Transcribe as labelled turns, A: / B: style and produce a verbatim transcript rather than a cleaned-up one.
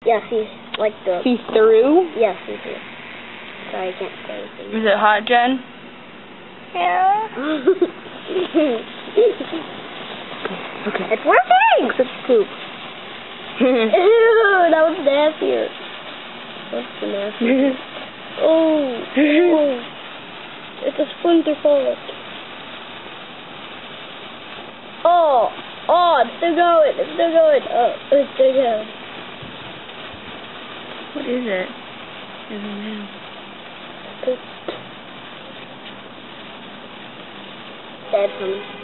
A: Yes, he's like the...
B: He's through?
A: Yes, he's through. Sorry, I can't say anything.
B: Is it hot, Jen? Yeah. Okay.
A: It's working! It's poop. Ew, that was nastier. That's the nastier. Oh, oh. It's a splinter forest. Oh, oh, it's still going, it's still going. Oh, it's still going.
B: What is it? I don't know.
A: Dead for me.